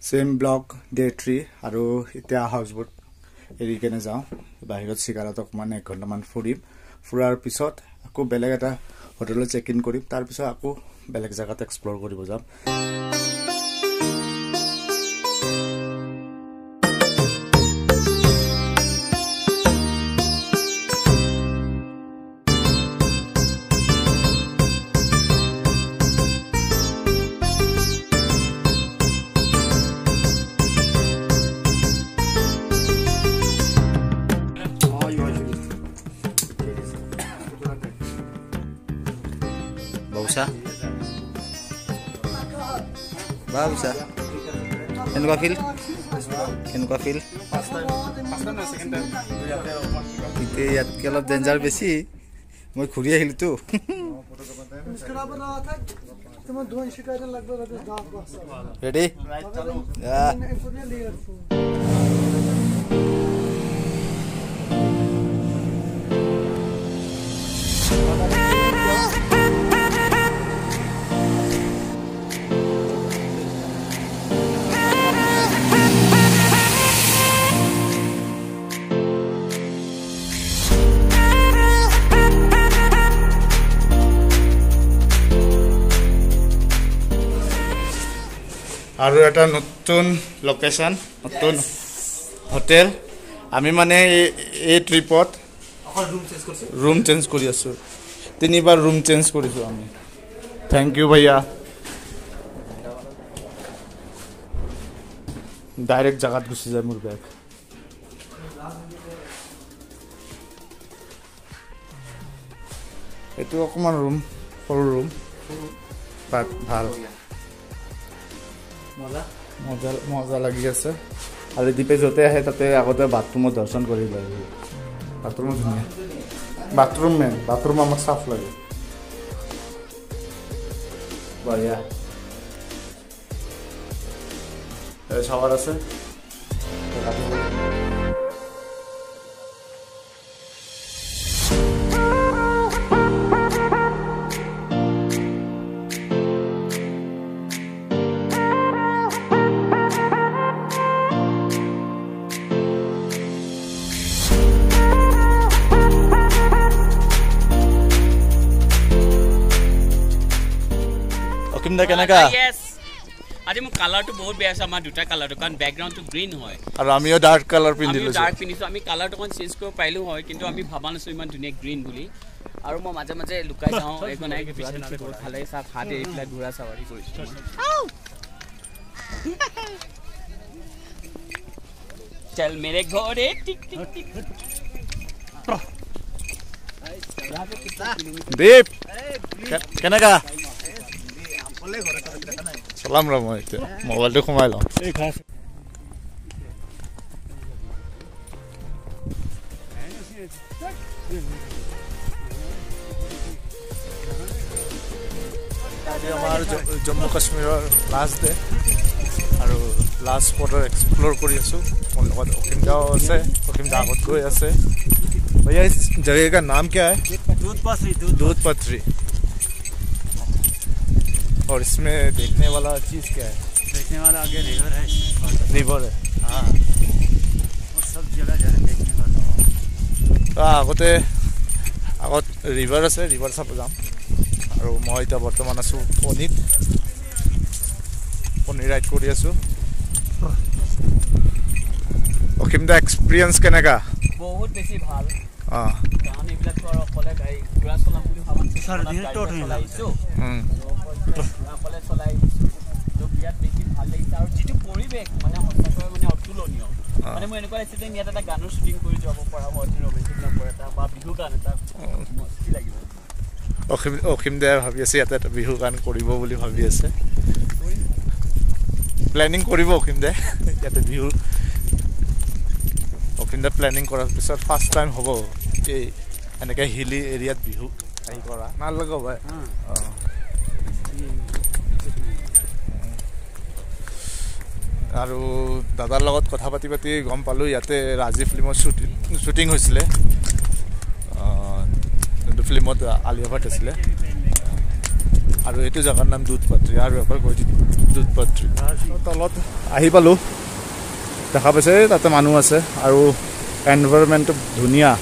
Same block day 3 আৰু এতিয়া houseboat এৰি কেনে যাও বাহিৰত সিগাৰত অকমান 1 ঘণ্টামান ফুৰাৰ পিছত আকৌ বেলেগ এটা হোটেলত চেক ইন কৰিম তাৰ পিছত আকৌ বেলেগ জায়গাত এক্সপ্লোৰ কৰিব যাম Babusa. Kenapa feel? Itu ya kalau danger besi, mau kuliah itu. Ready? Ya. আৰু এটা নতুন লোকেশন নতুন হোটেল আমি মানে এই ট্ৰিপত रूम चेंज কৰি আছো তিনিবাৰ रूम चेंज কৰিছো আমি थैंक यू भैया डायरेक्ट জাগাত গুছি যায় মোৰ ব্যাগ এটো অকমান रूम সৰু रूम বাট ভাল মজা লাগি আছে আৰু দীপে যতে আহে তাতে আগতে বাথৰুমত দৰ্শন কৰি লয় বাথৰুম ধুনীয়া বাথৰুম আমাক সাফ লাগে বঢ়িয়া শাৱাৰ আছে Yes. আজি মোৰ কালাৰটো বহুত বেয়া আছে আমাৰ দুটা কালাৰটো কাৰণ ব্যাকগ্ৰাউণ্ডটো গ্ৰীন হয় আৰু আমিও ডাৰ্ক কালাৰ পিন্ধিলো ডাৰ্ক পিন্ধিছো আমি কালাৰটো কোন চেঞ্জ কৰিব পাৰিলো হয় কিন্তু আমি ভাবা নাছো ইমান ধুনীয়া গ্ৰীন বুলি আৰু মই মাজে মাজে লুকাই যাওঁ একো নাই কি পিছনে বহুত ভালে সাত হাত এইফালে ঘোৰা সাৱাৰি কৰিছো চল মেৰে ঘৰে টিক টিক টিক দীপ কেনেকা সালাম ৰা মই মোবাইলটো ঘুমাই লওঁ এই খাস আমাৰ জম্মু কাশ্মীৰৰ লাষ্ট ডে আৰু লাষ্ট স্পটৰ এক্সপ্লোৰ কৰি আছো মোৰ লগত অকিমদাও আছে অকিমদা আগত গৈ আছে भैया इस जगह का नाम क्या है दूध पथरी और इसमें देखने वाला चीज क्या है देखने वाला आगे रिवर है हाँ और सब जगह जा रहे देखने वाला আগত रिवर আছে रिवर চাব যাম আৰু মই এটা বৰ্তমান আছো পনি ৰাইড কৰি আছো অকিমদা এক্সপেৰিয়েন্স কেনেকা বহুত বেছি ভাল কাৰণ এইবিলাক তো আৰু অকলে গাড়ী ঘোৰা চলাম বুলি ভাবা চলাইছো অকলে চলাইছো তো বিয়াত বেছি ভাল লাগিছে আৰু যিটো পৰিৱেশ মানে সঁচাকৈ মানে অতুলনীয় মানে মই এনেকুৱা লাগিছে যে ইয়াত এটা গানৰ শ্বুটিং কৰি যাব পৰা হয় ৰোমান্টিক নম্বৰ এটা বা বিহু গান এটা মস্তি লাগিব অকিমদা ভাবি আছে ইয়াতে বিহু গান কৰিব বুলি ভাবি আছে প্লেনিং কৰিব অকিমদা ইয়াতে বিহু অকিমদা প্লেনিং কৰাৰ পিছত ফাৰ্ষ্ট টাইম হ'ব এই এনেকৈ হিলি এৰিয়াত বিহু আহি কৰা ভাল লাগিব আৰু দাদাৰ লগত কথা পাতি পাতি গম পালোঁ ইয়াতে ৰাজী ফিল্মৰ শ্বুটিং হৈছিলে যোনটো ফিল্মত আলিয়া ভাট আছিলে আৰু এইটো জেগাৰ নাম দুধপাত্ৰী আৰু এবাৰ কৈ দিম দুধপাত্ৰী তলত আহি পালোঁ দেখা পাইছে তাতে মানুহ আছে আৰু এনভাইৰনমেণ্টটো ধুনীয়া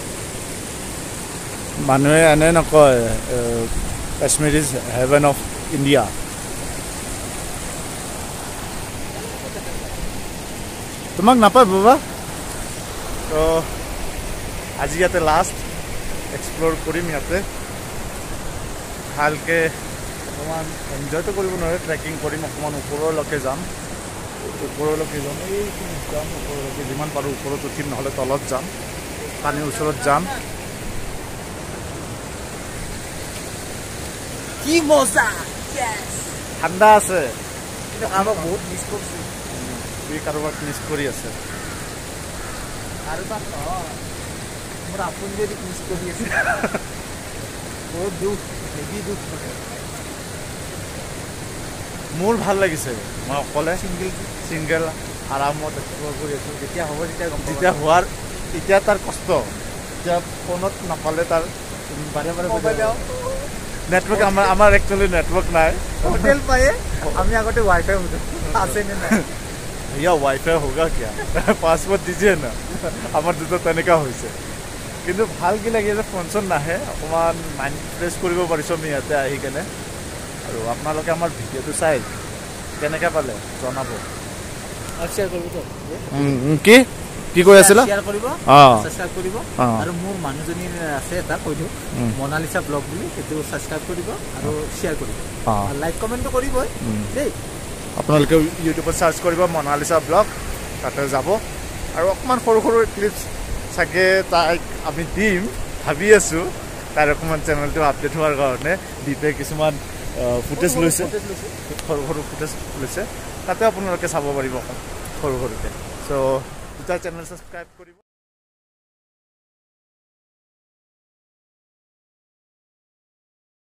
মানুহে এনে নকয় Kashmir is heaven of India তোমাক নাপায় বাবা তো আজি ইয়াতে লাষ্ট এক্সপ্ল'ৰ কৰিম ইয়াতে ভালকৈ অকণমান এনজয়টো কৰিব নোৱাৰে ট্ৰেকিং কৰিম অকণমান ওপৰলৈকে যাম ওপৰলৈকে যাম এইখিনি যাম ওপৰলৈকে যিমান পাৰোঁ ওপৰত উঠিম নহ'লে তলত যাম পানীৰ ওচৰত যাম কি মজা ঠাণ্ডা আছে কিন্তু আমাক বহুত মিছ কৰিছোঁ কাৰোবাক মিছ কৰি আছে কাৰোবাক মোৰ আপুনি যদি মিছ কৰি আছে বহুত দুখ হেভি দুখ মোৰ ভাল লাগিছে মই অকলে ছিংগল আৰামত এক্সপ্ল'ৰ কৰি আছোঁ যেতিয়া হ'ব যেতিয়া হোৱাৰ এতিয়া তাৰ কষ্ট এতিয়া ফোনত নাপালে তাৰ বাৰে বাৰে নেটৱৰ্ক আমাৰ একচুৱেলি নেটৱৰ্ক নাই হোটেল পায়ে আমি আগতে ৱাইফাই আছে নে নাই भैया वाईफाई होगा क्या पासवर्ड दीजिए ना आमार दुटा तनिका होइसे किन्तु ভাল কি লাগি আছে ফোন চোন নাহে অকণমান মাইণ্ড ফ্ৰেছ কৰিব পাৰিছোঁ আমি ইয়াতে আহি কেনে আৰু আপোনালোকে আমাৰ ভিডিঅ'টো চাই কেনেকৈ পালে জনাব শ্বেয়াৰ কৰিব কি কি কৈ আছিলা শ্বেয়াৰ কৰিব অঁ ছাবস্ক্ৰাইব কৰিব আৰু মোৰ মানুহজনীৰ আছে এটা কৈ দিওঁ মনালিছা ব্লগ বুলি সেইটো ছাবস্ক্ৰাইব কৰিব আৰু শ্বেয়াৰ কৰিব লাইক কমেণ্টটো কৰিবই দেই আপোনালোকে ইউটিউবত চাৰ্চ কৰিব মনালিছা ব্লগ তাতে যাব আৰু অকণমান সৰু সৰু ক্লিপছ চাগে তাইক আমি দিম ভাবি আছোঁ তাৰ অকণমান চেনেলটো আপডেট হোৱাৰ কাৰণে দীপে কিছুমান ফুটেজ লৈছে সৰু সৰু ফুটেজ লৈছে তাতে আপোনালোকে চাব পাৰিব সৰু সৰুকৈ চ' দুটা চেনেল ছাবস্ক্ৰাইব কৰিব